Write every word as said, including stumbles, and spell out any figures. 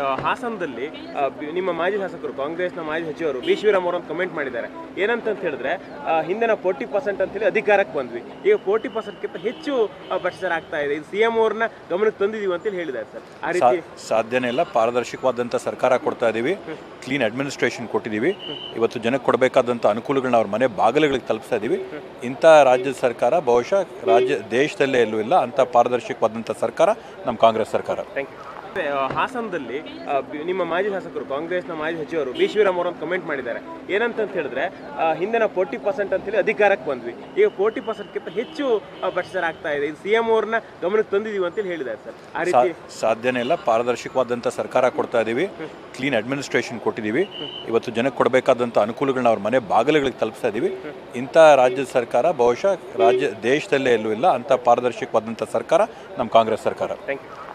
ಹಾಸನದಲ್ಲಿ ಆ, ಬಿ- ನಿಮ್ಮ ಮಾಜಿ ಶಾಸಕರು ಕಾಂಗ್ರೆಸ್ನ ಮಾಜಿ ಸಚಿವರು ಬಿ ಶಿವರಾಮ್ ಅವರು ಒಂದು ಕಮೆಂಟ್ ಮಾಡಿದ್ದಾರೆ. ಏನಂತ ಅಂತ ಹೇಳಿದ್ರೆ ಆ, ಹಿಂದೆ ನಾವು ಫೋರ್ಟಿ ಪರ್ಸೆಂಟ್ ಅಂತ ಹೇಳಿ ಅಧಿಕಾರಕ್ಕೆ ಬಂದ್ವಿ, ಈಗ ಫೋರ್ಟಿ ಪರ್ಸೆಂಟ್ಗಿಂತ ಹೆಚ್ಚು ಆ, ಭ್ರಷ್ಟಾಚಾರ ಆಗ್ತಾ ಇದೆ, ಇದು ಸಿ ಎಂ ಅವ್ರನ್ನ ಗಮನಕ್ಕೆ ತಂದಿದೀವಿ ಅಂತ ಹೇಳಿ ಹೇಳಿದ್ದಾರೆ ಸರ್. ಆ ರೀತಿ ಸಾಧ್ಯನೇ ಇಲ್ಲ. ಪಾರದರ್ಶಕವಾದಂಥ ಸರ್ಕಾರ ಕೊಡ್ತಾ ಇದ್ದೀವಿ, ಕ್ಲೀನ್ ಅಡ್ಮಿನಿಸ್ಟ್ರೇಷನ್ ಕೊಟ್ಟಿದ್ದೀವಿ. ಇವತ್ತು ಜನಕ್ಕೆ ಕೊಡಬೇಕಾದಂಥ ಅನುಕೂಲಗಳನ್ನ ಅವ್ರ ಮನೆ ಬಾಗಿಲುಗಳಿಗೆ ತಲುಪಿಸ್ತಾ ಇದ್ದೀವಿ. ಇಂಥ ರಾಜ್ಯದ ಸರ್ಕಾರ ಬಹುಶಃ ರಾಜ್ಯ ದೇಶದಲ್ಲೇ ಎಲ್ಲೂ ಇಲ್ಲ. ಅಂಥ ಪಾರದರ್ಶಕವಾದಂಥ ಸರ್ಕಾರ ನಮ್ಮ ಕಾಂಗ್ರೆಸ್ ಸರ್ಕಾರ. Thank you. ಹಾಸನದಲ್ಲಿ ಆ, ಬಿ- ನಿಮ್ಮ ಮಾಜಿ ಶಾಸಕರು ಕಾಂಗ್ರೆಸ್ನ ಮಾಜಿ ಸಚಿವರು ಬಿ ಶಿವರಾಮ್ ಅವರು ಒಂದು ಕಮೆಂಟ್ ಮಾಡಿದ್ದಾರೆ. ಏನಂತ ಅಂತ ಹೇಳಿದ್ರೆ ಆ, ಹಿಂದೆ ನಾವು ಫೋರ್ಟಿ ಪರ್ಸೆಂಟ್ ಅಂತ ಹೇಳಿ ಅಧಿಕಾರಕ್ಕೆ ಬಂದ್ವಿ, ಈಗ ಫೋರ್ಟಿ ಪರ್ಸೆಂಟ್ಗಿಂತ ಹೆಚ್ಚು ಆ, ಭ್ರಷ್ಟಾಚಾರ ಆಗ್ತಾ ಇದೆ, ಇದು ಸಿ ಎಂ ಅವ್ರನ್ನ ಗಮನಕ್ಕೆ ತಂದಿದೀವಿ ಅಂತ ಹೇಳಿ ಹೇಳಿದ್ದಾರೆ ಸರ್. ಆ ರೀತಿ ಸಾಧ್ಯನೇ ಇಲ್ಲ. ಪಾರದರ್ಶಕವಾದಂಥ ಸರ್ಕಾರ ಕೊಡ್ತಾ ಇದ್ದೀವಿ, ಕ್ಲೀನ್ ಅಡ್ಮಿನಿಸ್ಟ್ರೇಷನ್ ಕೊಟ್ಟಿದ್ದೀವಿ. ಇವತ್ತು ಜನಕ್ಕೆ ಕೊಡಬೇಕಾದಂಥ ಅನುಕೂಲಗಳನ್ನ ಅವ್ರ ಮನೆ ಬಾಗಿಲುಗಳಿಗೆ ತಲುಪಿಸ್ತಾ ಇದ್ದೀವಿ. ಇಂಥ ರಾಜ್ಯದ ಸರ್ಕಾರ ಬಹುಶಃ ರಾಜ್ಯ ದೇಶದಲ್ಲೇ ಎಲ್ಲೂ ಇಲ್ಲ. ಅಂಥ ಪಾರದರ್ಶಕವಾದಂಥ ಸರ್ಕಾರ ನಮ್ಮ ಕಾಂಗ್ರೆಸ್ ಸರ್ಕಾರ. Thank you.